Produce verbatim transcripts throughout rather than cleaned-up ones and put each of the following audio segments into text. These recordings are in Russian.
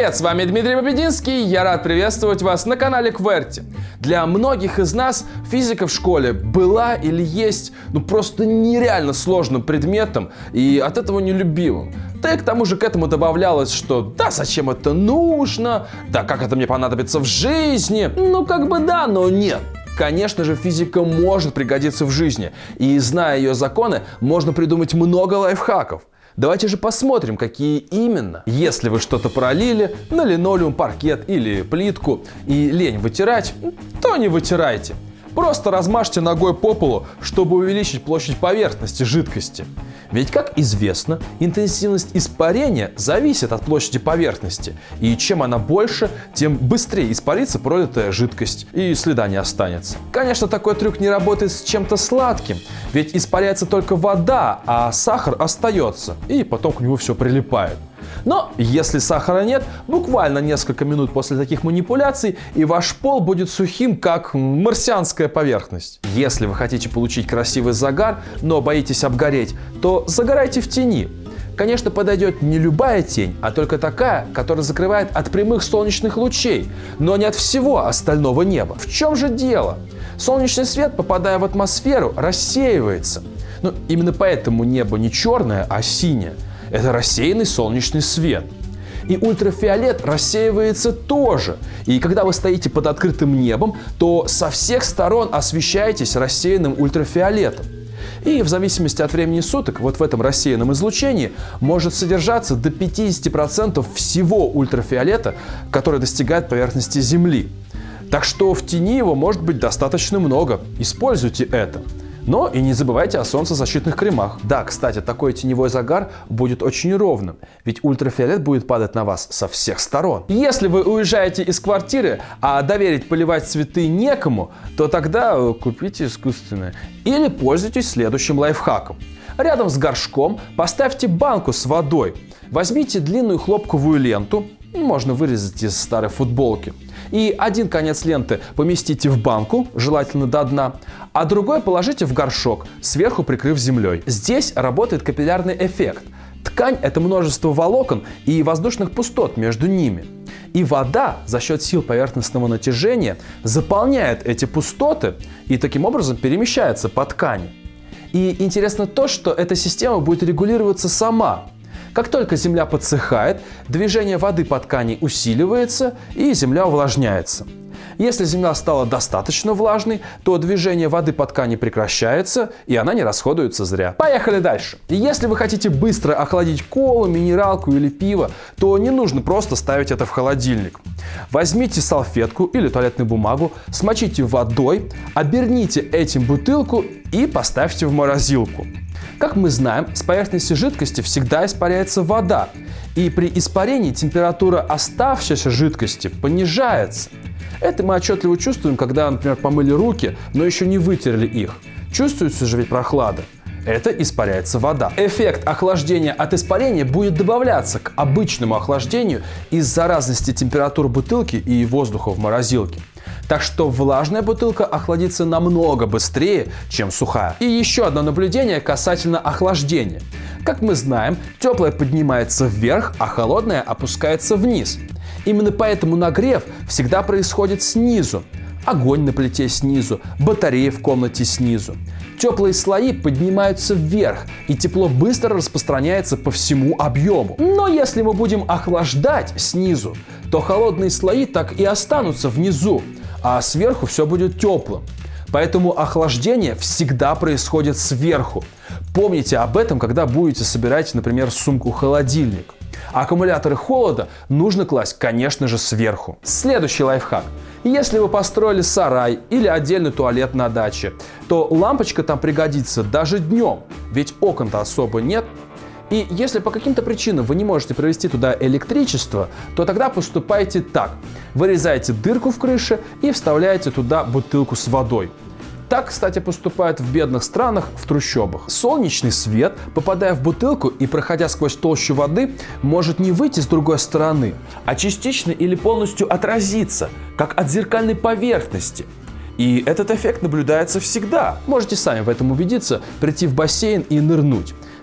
Привет, с вами Дмитрий Побединский, я рад приветствовать вас на канале Кверти. Для многих из нас физика в школе была или есть ну просто нереально сложным предметом и от этого нелюбимым. Да и к тому же к этому добавлялось, что да, зачем это нужно, да как это мне понадобится в жизни, ну как бы да, но нет. Конечно же, физика может пригодиться в жизни, и зная ее законы, можно придумать много лайфхаков. Давайте же посмотрим, какие именно. Если вы что-то пролили на линолеум, паркет или плитку и лень вытирать, то не вытирайте. Просто размажьте ногой по полу, чтобы увеличить площадь поверхности жидкости. Ведь, как известно, интенсивность испарения зависит от площади поверхности. И чем она больше, тем быстрее испарится пролитая жидкость и следа не останется. Конечно, такой трюк не работает с чем-то сладким, ведь испаряется только вода, а сахар остается, и потом к нему все прилипает. Но если сахара нет, буквально несколько минут после таких манипуляций, и ваш пол будет сухим, как марсианская поверхность. Если вы хотите получить красивый загар, но боитесь обгореть, то загорайте в тени. Конечно, подойдет не любая тень, а только такая, которая закрывает от прямых солнечных лучей, но не от всего остального неба. В чем же дело? Солнечный свет, попадая в атмосферу, рассеивается. Ну, именно поэтому небо не черное, а синее. Это рассеянный солнечный свет. И ультрафиолет рассеивается тоже. И когда вы стоите под открытым небом, то со всех сторон освещаетесь рассеянным ультрафиолетом. И в зависимости от времени суток, вот в этом рассеянном излучении может содержаться до пятидесяти процентов всего ультрафиолета, который достигает поверхности Земли. Так что в тени его может быть достаточно много. Используйте это. Но и не забывайте о солнцезащитных кремах. Да, кстати, такой теневой загар будет очень ровным, ведь ультрафиолет будет падать на вас со всех сторон. Если вы уезжаете из квартиры, а доверить поливать цветы некому, то тогда купите искусственное. Или пользуйтесь следующим лайфхаком. Рядом с горшком поставьте банку с водой. Возьмите длинную хлопковую ленту, можно вырезать из старой футболки. И один конец ленты поместите в банку, желательно до дна, а другой положите в горшок, сверху прикрыв землей. Здесь работает капиллярный эффект. Ткань – это множество волокон и воздушных пустот между ними. И вода за счет сил поверхностного натяжения заполняет эти пустоты и таким образом перемещается по ткани. И интересно то, что эта система будет регулироваться сама. Как только земля подсыхает, движение воды по ткани усиливается и земля увлажняется. Если земля стала достаточно влажной, то движение воды по ткани прекращается и она не расходуется зря. Поехали дальше. Если вы хотите быстро охладить колу, минералку или пиво, то не нужно просто ставить это в холодильник. Возьмите салфетку или туалетную бумагу, смочите водой, оберните этим бутылку и поставьте в морозилку. Как мы знаем, с поверхности жидкости всегда испаряется вода, и при испарении температура оставшейся жидкости понижается. Это мы отчетливо чувствуем, когда, например, помыли руки, но еще не вытерли их. Чувствуется же ведь прохлада. Это испаряется вода. Эффект охлаждения от испарения будет добавляться к обычному охлаждению из-за разности температур бутылки и воздуха в морозилке. Так что влажная бутылка охладится намного быстрее, чем сухая. И еще одно наблюдение касательно охлаждения. Как мы знаем, теплое поднимается вверх, а холодное опускается вниз. Именно поэтому нагрев всегда происходит снизу. Огонь на плите снизу, батареи в комнате снизу. Теплые слои поднимаются вверх, и тепло быстро распространяется по всему объему. Но если мы будем охлаждать снизу, то холодные слои так и останутся внизу, а сверху все будет теплым. Поэтому охлаждение всегда происходит сверху. Помните об этом, когда будете собирать, например, сумку-холодильник. Аккумуляторы холода нужно класть, конечно же, сверху. Следующий лайфхак. Если вы построили сарай или отдельный туалет на даче, то лампочка там пригодится даже днем, ведь окон-то особо нет. И если по каким-то причинам вы не можете провести туда электричество, то тогда поступайте так. Вырезаете дырку в крыше и вставляете туда бутылку с водой. Так, кстати, поступают в бедных странах, в трущобах. Солнечный свет, попадая в бутылку и проходя сквозь толщу воды, может не выйти с другой стороны, а частично или полностью отразиться, как от зеркальной поверхности. И этот эффект наблюдается всегда. Можете сами в этом убедиться, прийти в бассейн и нырнуть.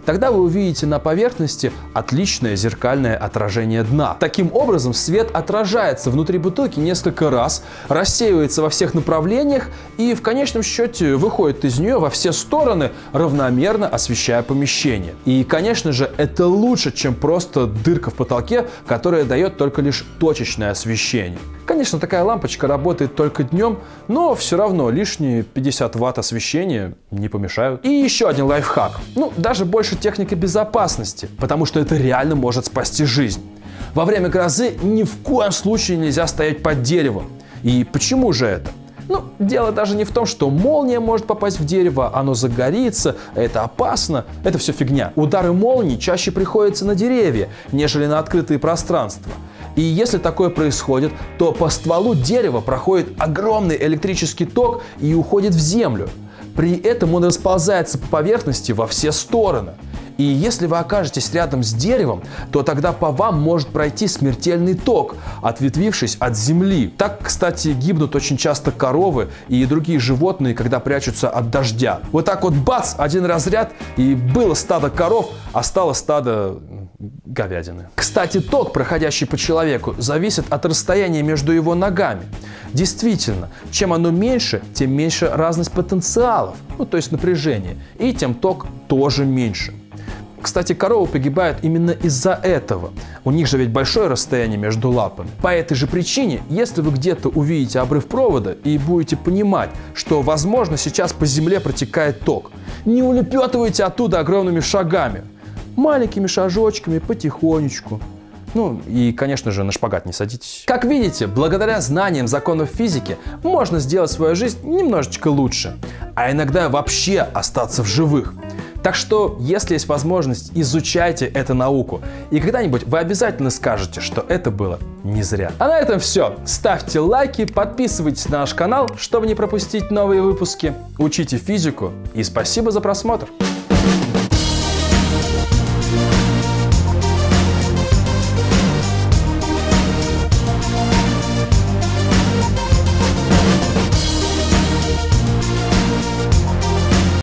тогда вы увидите на поверхности отличное зеркальное отражение дна. Таким образом, свет отражается внутри бутылки несколько раз, рассеивается во всех направлениях и в конечном счете выходит из нее во все стороны, равномерно освещая помещение. И, конечно же, это лучше, чем просто дырка в потолке, которая дает только лишь точечное освещение. Конечно, такая лампочка работает только днем, но все равно лишние пятьдесят ватт освещения не помешают. И еще один лайфхак. Ну, даже больше техника безопасности, потому что это реально может спасти жизнь. Во время грозы ни в коем случае нельзя стоять под деревом. И почему же это? Ну, дело даже не в том, что молния может попасть в дерево, оно загорится, это опасно. Это все фигня. Удары молнии чаще приходятся на деревья, нежели на открытые пространства. И если такое происходит, то по стволу дерева проходит огромный электрический ток и уходит в землю. При этом он расползается по поверхности во все стороны. И если вы окажетесь рядом с деревом, то тогда по вам может пройти смертельный ток, ответвившись от земли. Так, кстати, гибнут очень часто коровы и другие животные, когда прячутся от дождя. Вот так вот бац, один разряд, и было стадо коров, а стало стадо говядины. Кстати, ток, проходящий по человеку, зависит от расстояния между его ногами. Действительно, чем оно меньше, тем меньше разность потенциалов, ну то есть напряжение, и тем ток тоже меньше. Кстати, коровы погибают именно из-за этого. У них же ведь большое расстояние между лапами. По этой же причине, если вы где-то увидите обрыв провода и будете понимать, что, возможно, сейчас по земле протекает ток, не улепетывайте оттуда огромными шагами. Маленькими шажочками, потихонечку. Ну и, конечно же, на шпагат не садитесь. Как видите, благодаря знаниям законов физики можно сделать свою жизнь немножечко лучше, а иногда вообще остаться в живых. Так что, если есть возможность, изучайте эту науку. И когда-нибудь вы обязательно скажете, что это было не зря. А на этом все. Ставьте лайки, подписывайтесь на наш канал, чтобы не пропустить новые выпуски. Учите физику и спасибо за просмотр.